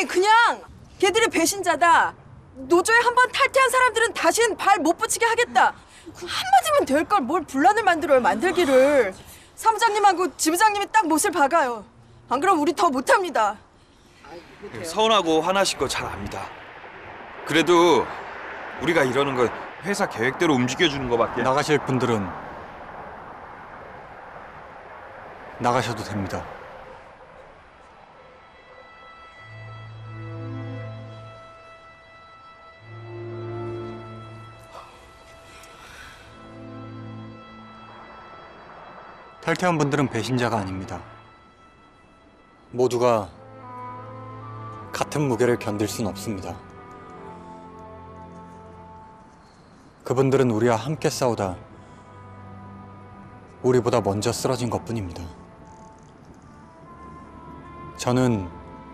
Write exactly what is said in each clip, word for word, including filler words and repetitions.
아니 그냥 걔들이 배신자다. 노조에 한 번 탈퇴한 사람들은 다신 발 못 붙이게 하겠다. 한마디면 될 걸 뭘 분란을 만들어요, 만들기를. 사무장님하고 지부장님이 딱 못을 박아요. 안 그럼 우리 더 못합니다. 서운하고 화나실 거 잘 압니다. 그래도 우리가 이러는 건 회사 계획대로 움직여주는 거밖에. 나가실 분들은 나가셔도 됩니다. 탈퇴한 분들은 배신자가 아닙니다. 모두가 같은 무게를 견딜 순 없습니다. 그분들은 우리와 함께 싸우다 우리보다 먼저 쓰러진 것뿐입니다. 저는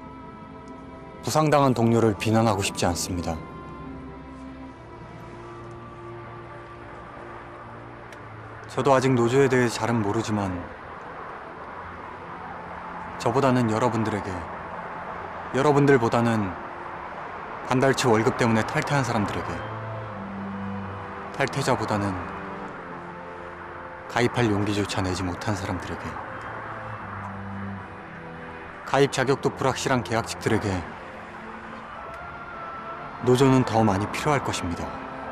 부상당한 동료를 비난하고 싶지 않습니다. 저도 아직 노조에 대해 잘은 모르지만 저보다는 여러분들에게, 여러분들보다는 반달치 월급 때문에 탈퇴한 사람들에게, 탈퇴자보다는 가입할 용기조차 내지 못한 사람들에게, 가입 자격도 불확실한 계약직들에게 노조는 더 많이 필요할 것입니다.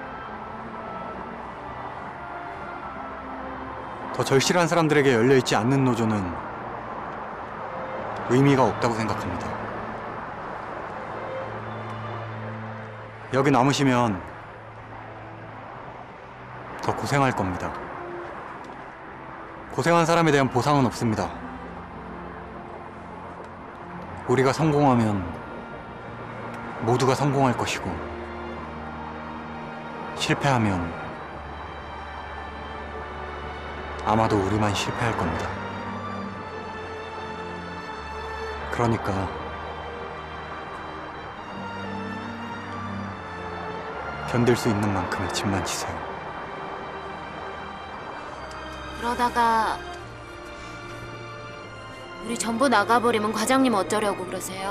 더 절실한 사람들에게 열려있지 않는 노조는 의미가 없다고 생각합니다. 여기 남으시면 더 고생할 겁니다. 고생한 사람에 대한 보상은 없습니다. 우리가 성공하면 모두가 성공할 것이고, 실패하면 아마도 우리만 실패할 겁니다. 그러니까 견딜 수 있는 만큼의 짐만 지세요. 그러다가 우리 전부 나가버리면 과장님 어쩌려고 그러세요?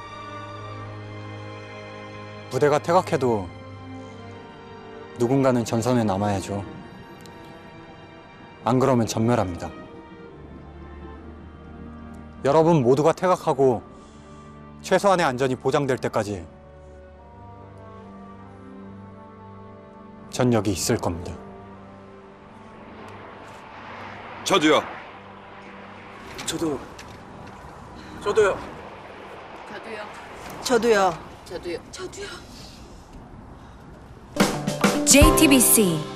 부대가 퇴각해도 누군가는 전선에 남아야죠. 안 그러면 전멸합니다. 여러분 모두가 퇴각하고 최소한의 안전이 보장될 때까지 전 여기 있을 겁니다. 저도요. 저도. 저도요. 저도요. 저도요. 저도요. 제이티비씨